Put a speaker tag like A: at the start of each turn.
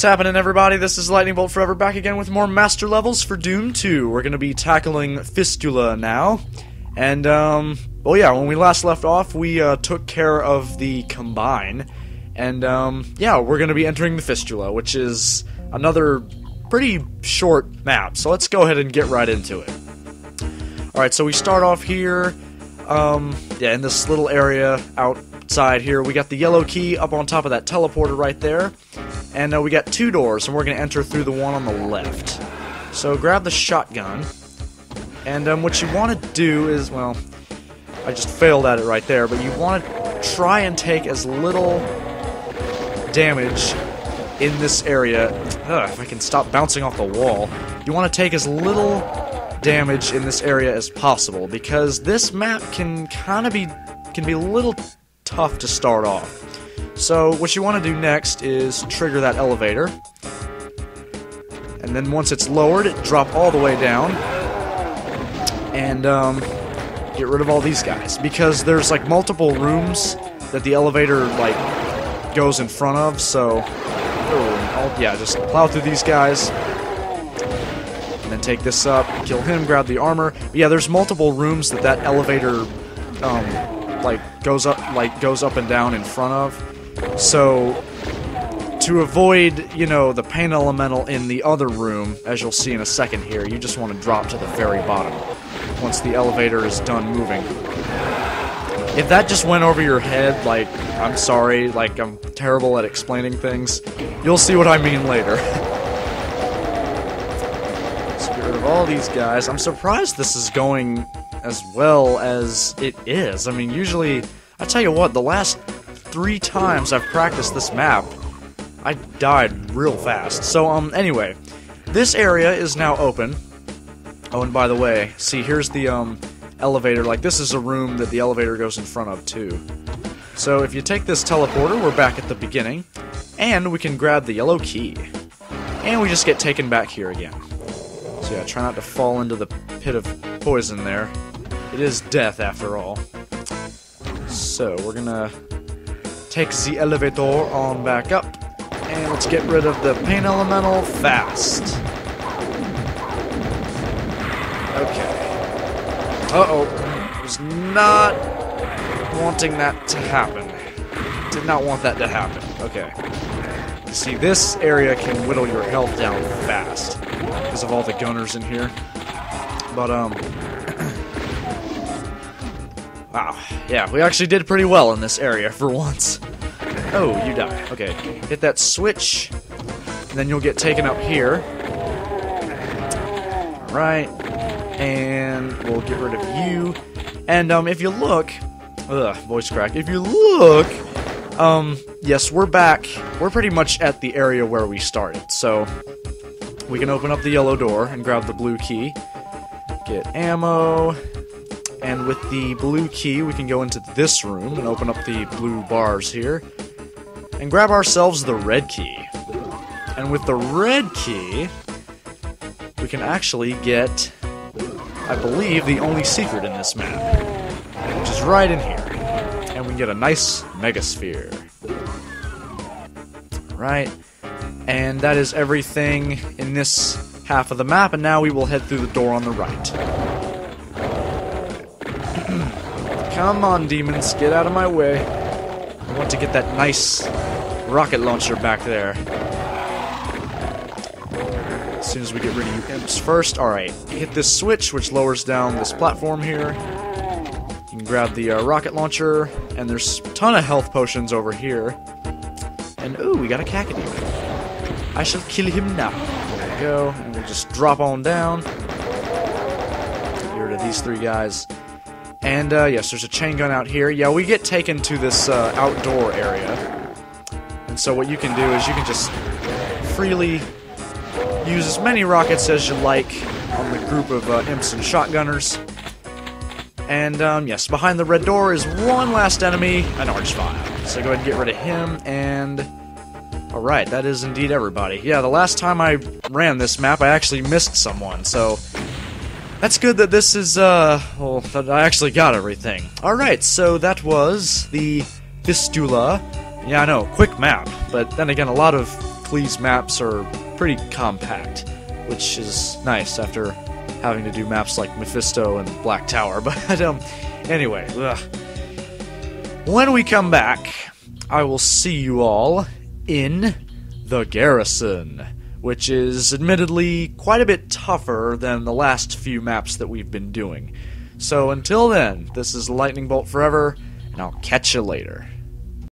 A: What's happening, everybody? This is Lightning Bolt Forever, back again with more master levels for Doom 2. We're going to be tackling Fistula now. And, well, yeah, when we last left off, we took care of the Combine. And, yeah, we're going to be entering the Fistula, which is another pretty short map. So let's go ahead and get right into it. Alright, so we start off here, yeah, in this little area outside here. We got the yellow key up on top of that teleporter right there. And we got two doors, and we're going to enter through the one on the left. So grab the shotgun, and what you want to do is, well, I just failed at it right there, but you want to try and take as little damage in this area. If I can stop bouncing off the wall. You want to take as little damage in this area as possible, because this map can be a little tough to start off. So what you want to do next is trigger that elevator, and then once it's lowered, drop all the way down, and get rid of all these guys, because there's like multiple rooms that the elevator like goes in front of. So yeah, just plow through these guys, and then take this up, kill him, grab the armor. But yeah, there's multiple rooms that elevator goes up and down in front of. So, to avoid, you know, the pain elemental in the other room, as you'll see in a second here, you just want to drop to the very bottom once the elevator is done moving. If that just went over your head, like, I'm sorry, like, I'm terrible at explaining things, you'll see what I mean later. Let's get rid of all these guys. I'm surprised this is going as well as it is. I mean, usually, I tell you what, the last 3 times I've practiced this map, I died real fast. So, anyway, this area is now open. Oh, and by the way, see, here's the, elevator. Like, this is a room that the elevator goes in front of, too. So, if you take this teleporter, we're back at the beginning, and we can grab the yellow key. And we just get taken back here again. So, yeah, try not to fall into the pit of poison there. It is death, after all. So, we're gonna take the elevator on back up, and let's get rid of the pain elemental fast. Okay. Uh-oh. Was not wanting that to happen. Did not want that to happen. Okay. See, this area can whittle your health down fast because of all the gunners in here. But, wow. Yeah, we actually did pretty well in this area for once. Oh, you die. Okay. Hit that switch, and then you'll get taken up here. Alright. And we'll get rid of you. And, if you look... Ugh, voice crack. If you look... yes, we're back. We're pretty much at the area where we started. So, we can open up the yellow door and grab the blue key. Get ammo... And with the blue key, we can go into this room and open up the blue bars here. And grab ourselves the red key. And with the red key, we can actually get, I believe, the only secret in this map. Which is right in here. And we can get a nice megasphere. Right. And that is everything in this half of the map. And now we will head through the door on the right. Come on, demons, get out of my way. I want to get that nice rocket launcher back there. As soon as we get rid of you imps first. Alright, hit this switch, which lowers down this platform here. You can grab the rocket launcher, and there's a ton of health potions over here. And, ooh, we got a Kakadu. I shall kill him now. There we go, and we'll just drop on down. Get rid of these 3 guys. And, yes, there's a chain gun out here. Yeah, we get taken to this, outdoor area. And so what you can do is you can just freely use as many rockets as you like on the group of, imps and shotgunners. And, yes, behind the red door is one last enemy, an Archvile. So go ahead and get rid of him, and... Alright, that is indeed everybody. Yeah, the last time I ran this map, I actually missed someone, so... That's good that this is, well, that I actually got everything. Alright, so that was the Fistula. Yeah, I know, quick map, but then again, a lot of Hercules maps are pretty compact, which is nice after having to do maps like Mephisto and Black Tower. But anyway, when we come back, I will see you all in the Garrison, which is admittedly quite a bit tougher than the last few maps that we've been doing. So until then, this is Lightning Bolt Forever, and I'll catch you later.